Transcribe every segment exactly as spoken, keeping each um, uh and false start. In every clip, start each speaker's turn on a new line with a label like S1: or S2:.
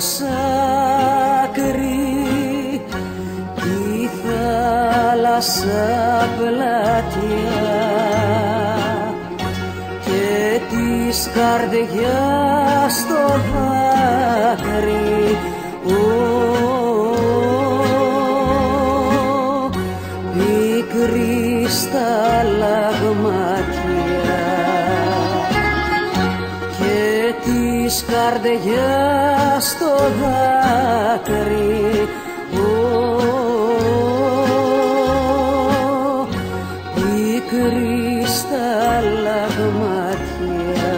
S1: άκρη η θάλασσα πλατιά και της καρδιάς το δάκρυ πικρή σταλαγματιά και της καρδιάς το δάκρυ πικρή σταλαγματιά.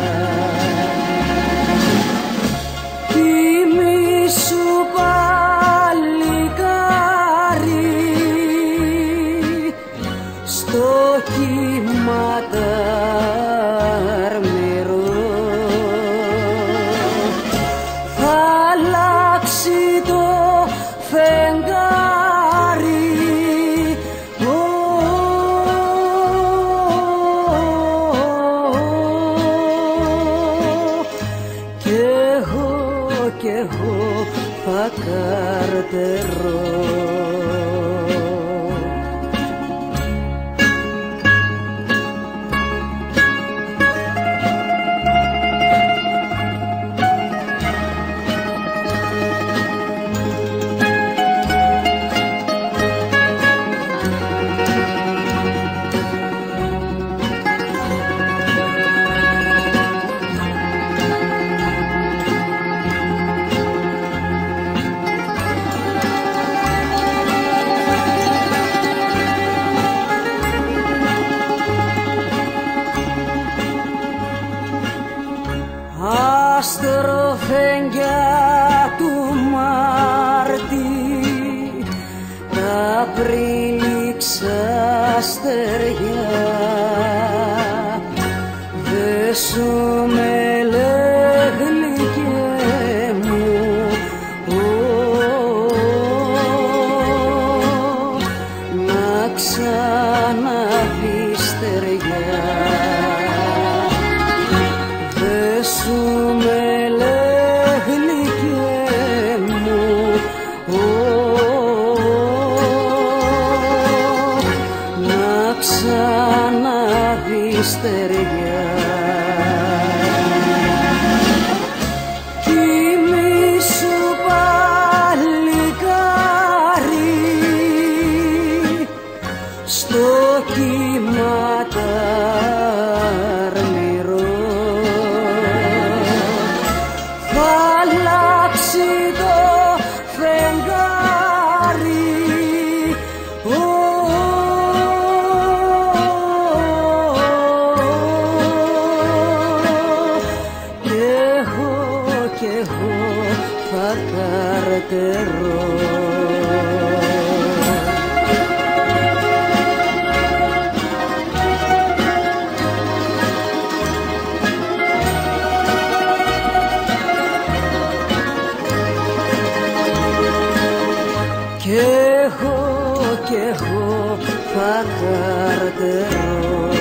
S1: Κοιμήσου παλικάρι στο κύμα ταρμερό, θα αλλάξει το φεγγάρι κι εγώ κι εγώ θα καρτερώ. Αστροφέγγια του Μάρτη, τα πρίληξα στεριά, δε σου με γλυκέ μου να ξαναδείς στεριά. Σου με γλυκέ μου να ξαναδείς στεριά. Κοιμήσου παλικάρι στο κύμα ταρμερό, θα αλλάξει το φεγγάρι κι εγώ κι εγώ θα καρτερώ. Κι εγώ κι εγώ θα καρτερώ.